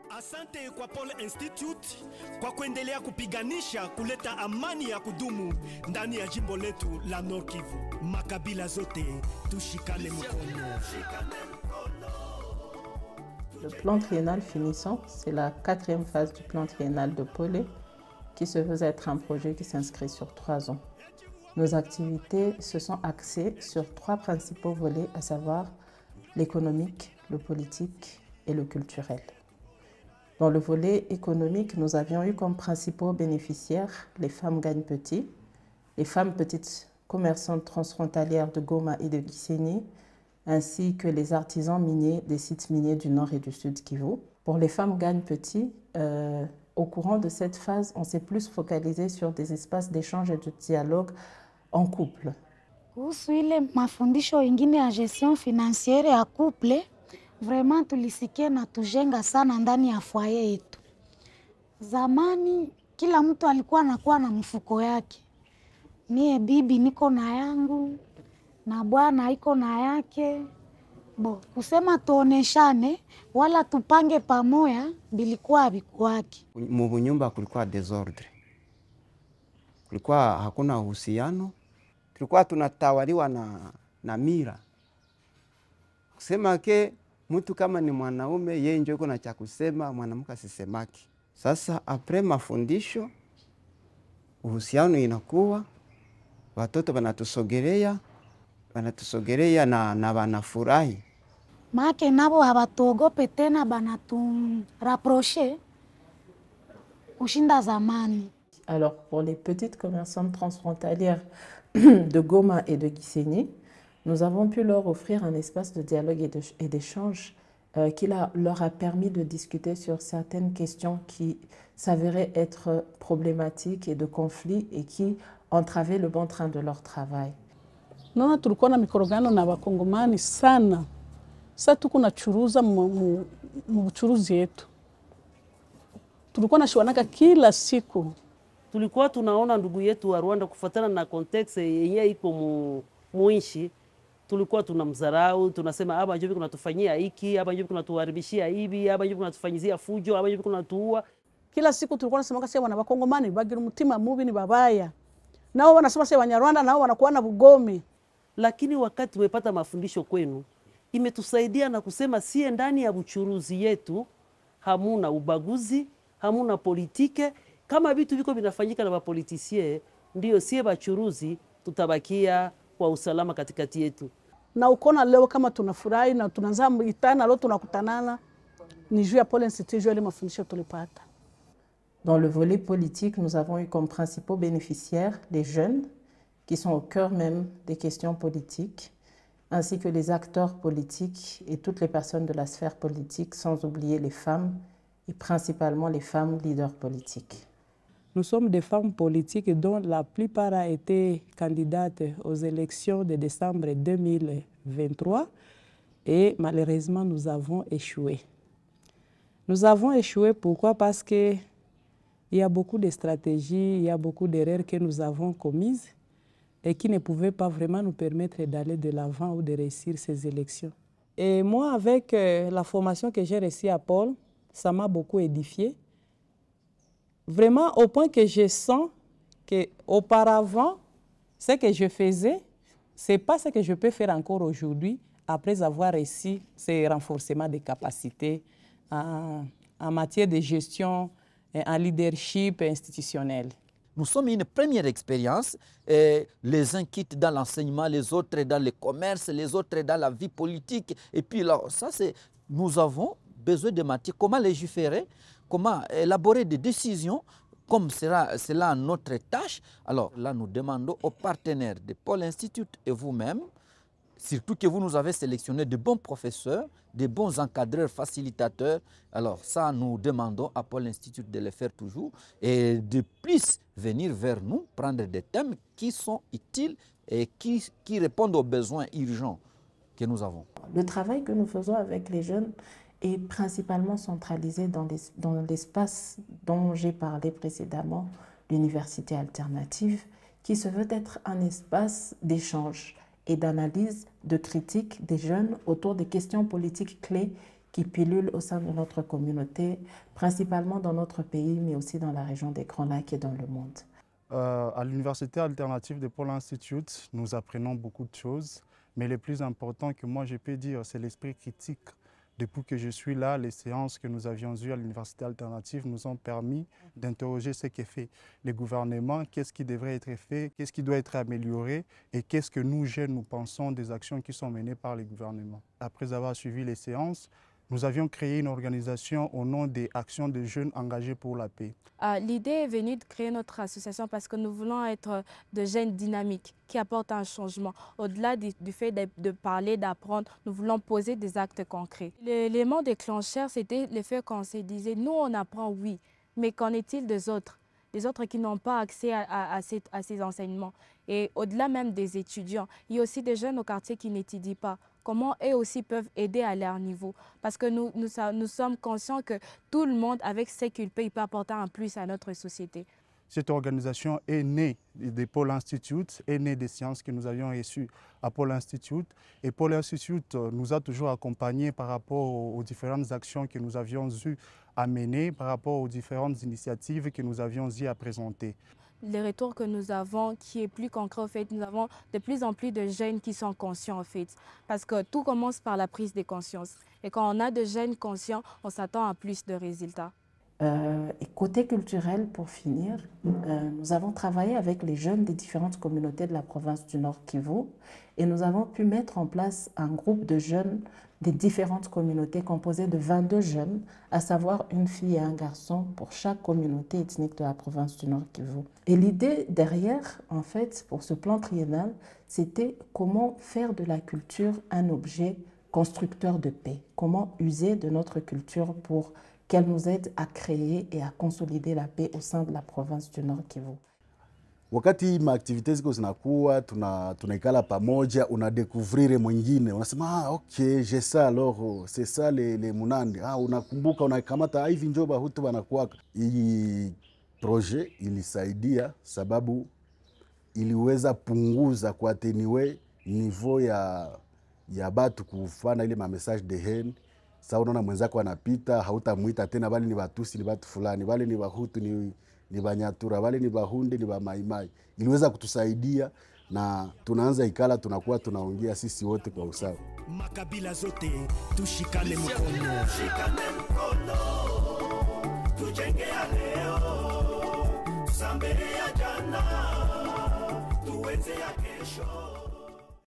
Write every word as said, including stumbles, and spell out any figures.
Asante kwa Paul Institute kwa kuendelea kupiganisha kuleta amani ya kudumu ndani ya jimbo letu la Nord Kivu. Makabila zote tushikane mkono. Le plan triennal finissant, c'est la quatrième phase du plan triennal de Pole qui se veut être un projet qui s'inscrit sur trois ans. Nos activités se sont axées sur trois principaux volets, à savoir l'économique, le politique et le culturel. Dans le volet économique, nous avions eu comme principaux bénéficiaires les femmes gagnent petit, les femmes petites commerçantes transfrontalières de Goma et de Gisenyi, ainsi que les artisans miniers des sites miniers du Nord et du Sud Kivu. Pour les femmes gagnent petit, euh, au courant de cette phase, on s'est plus focalisé sur des espaces d'échange et de dialogue en couple. Kuhusu ile mafundisho ingine ya gestion financière ya couple, vraiment tulisikia na tujenga sana ndani ya foyer yetu. Zamani kila mtu alikuwa anakuwa na mfuko yake. Mie bibi niko na yangu na bwana iko na yake. Bo, kusema tuoneshane wala tupange pamoja bilikuwa habikuwake. Mu nyumba kulikuwa desordre. Kulikuwa hakuna uhusiano. Tulikuwa tunatawaliwa na na mira. Kusema ke mtu kama ni mwanaume yeye ndio yuko na cha kusema, mwanamke asisemaki. Sasa apres mafundisho uhusiano inakuwa, watoto wanatusogelea, wanatusogelea na na wanafurahi. Make nabo habatuogope tena banatu rapprocher kushinda zamani. Alors pour les petites commerçantes transfrontalières de Goma et de Gisenyi, nous avons pu leur offrir un espace de dialogue et d'échange euh, qui la, leur a permis de discuter sur certaines questions qui s'avéraient être problématiques et de conflits et qui entravaient le bon train de leur travail. Naona tulikuwa na mikorogano na wakongomani sana. Sasa tuko na churuza mu buchuruzi yetu. Tulikuwa na shiwanaka kila siku. Tulikuwa tunaona ndugu yetu wa Rwanda kufuatana na context yenyewe iko mu muishi. Tulikuwa tunamdharau, tunasema hapa njobi kunatufanyia hiki, hapa njobi kunatuharibishia hivi, hapa njobi kunatufanyizia fujo, hapa njobi kunatuua. Kila siku tulikuwa tunasema kasi wana wakongomani bagira umutima mubi ni babaya. Nao wanasema sasa Wanyarwanda nao wanakuwa na bugome. Lakini wakati tumepata mafundisho kwenu, imetusaidia na kusema sie ndani ya buchuruzi yetu hamuna ubaguzi, hamuna politike. Kama vitu viko vinafanyika na wapolitisie, ndio sie bachuruzi tutabakia kwa usalama katikati yetu. Na ukona leo kama tunafurahi na tunaanza itana leo tunakutanana ni juu ya Paul Institute juu ya mafundisho tulipata. Dans le volet politique, nous avons eu comme principaux bénéficiaires les jeunes qui sont au cœur même des questions politiques, ainsi que les acteurs politiques et toutes les personnes de la sphère politique, sans oublier les femmes et principalement les femmes leaders politiques. Nous sommes des femmes politiques dont la plupart ont été candidates aux élections de décembre deux mille vingt-trois et malheureusement nous avons échoué. Nous avons échoué pourquoi? Parce qu'il y a beaucoup de stratégies, il y a beaucoup d'erreurs que nous avons commises et qui ne pouvaient pas vraiment nous permettre d'aller de l'avant ou de réussir ces élections. Et moi, avec la formation que j'ai reçue à Paul, ça m'a beaucoup édifiée. Vraiment au point que je sens qu'auparavant, ce que je faisais, ce n'est pas ce que je peux faire encore aujourd'hui après avoir réussi ces renforcements des capacités en, en matière de gestion, en leadership institutionnel. Nous sommes une première expérience, eh, les uns quittent dans l'enseignement, les autres dans le commerce, les autres dans la vie politique. Et puis là, ça c'est, nous avons besoin de matière, comment légiférer, comment élaborer des décisions, comme sera cela notre tâche. Alors là, nous demandons aux partenaires de Paul Institute et vous-même, surtout que vous nous avez sélectionné de bons professeurs, de bons encadreurs, facilitateurs. Alors ça, nous demandons à Paul Institute de le faire toujours et de plus venir vers nous, prendre des thèmes qui sont utiles et qui, qui répondent aux besoins urgents que nous avons. Le travail que nous faisons avec les jeunes est principalement centralisé dans l'espace dont j'ai parlé précédemment, l'université alternative, qui se veut être un espace d'échange et d'analyse, de critique des jeunes autour des questions politiques clés qui pullulent au sein de notre communauté, principalement dans notre pays, mais aussi dans la région des Grands Lacs et dans le monde. Euh, à l'Université alternative de Pôle Institute, nous apprenons beaucoup de choses, mais le plus important que moi je peux dire, c'est l'esprit critique. Depuis que je suis là, les séances que nous avions eues à l'Université alternative nous ont permis d'interroger ce qu'est fait le gouvernement, qu'est-ce qui devrait être fait, qu'est-ce qui doit être amélioré et qu'est-ce que nous, jeunes, nous pensons des actions qui sont menées par le gouvernement. Après avoir suivi les séances, nous avions créé une organisation au nom des Actions de jeunes engagés pour la paix. Euh, L'idée est venue de créer notre association parce que nous voulons être de jeunes dynamiques qui apportent un changement. Au-delà du, du fait de, de parler, d'apprendre, nous voulons poser des actes concrets. L'élément déclencheur, c'était le fait qu'on se disait, nous on apprend, oui, mais qu'en est-il des autres? Des autres qui n'ont pas accès à, à, à, ces, à ces enseignements. Et au-delà même des étudiants, il y a aussi des jeunes au quartier qui n'étudient pas. Comment eux aussi peuvent aider à leur niveau? Parce que nous, nous, nous sommes conscients que tout le monde, avec ce qu'il peut, il peut apporter un plus à notre société. Cette organisation est née de Pôle Institute, est née des séances que nous avions reçues à Pôle Institute. Et Pôle Institute nous a toujours accompagnés par rapport aux différentes actions que nous avions eues à mener, par rapport aux différentes initiatives que nous avions eues à présenter. Les retours que nous avons, qui est plus concret, en fait, nous avons de plus en plus de jeunes qui sont conscients, en fait. Parce que tout commence par la prise de conscience. Et quand on a de jeunes conscients, on s'attend à plus de résultats. Euh, et côté culturel, pour finir, euh, nous avons travaillé avec les jeunes des différentes communautés de la province du Nord Kivu et nous avons pu mettre en place un groupe de jeunes des différentes communautés composé de vingt-deux jeunes, à savoir une fille et un garçon pour chaque communauté ethnique de la province du Nord Kivu. Et l'idée derrière, en fait, pour ce plan triennal, c'était comment faire de la culture un objet constructeur de paix, comment user de notre culture pour qu'elle nous aide à créer et à consolider la paix au sein de la province du Nord Kivu. Wakati maaktivite ziko zinakuwa, tuna tunaikala pamoja, unadécouvrir mwingine, unasema ah okay, j'ai ça alors, c'est ça les les munandi. Ah unakumbuka unakamata hivi njoo bahutu wanakuwaka. Hii projet ilisaidia sababu iliweza punguza kwa ateniwe niveau ya ya batu kufana ile ma message de haine. Sasa unaona mwenzako anapita, hautamuita tena bali ni Batusi, ni batu fulani, bali ni Bahutu, ni ni Banyatura, bali ni Bahunde, ni Bamaimai. Iliweza kutusaidia na tunaanza ikala, tunakuwa tunaongea sisi wote kwa usawa. Makabila zote tushikane mkono, shikane mkono, tujenge leo, tusambe ya jana, tuenze ya kesho.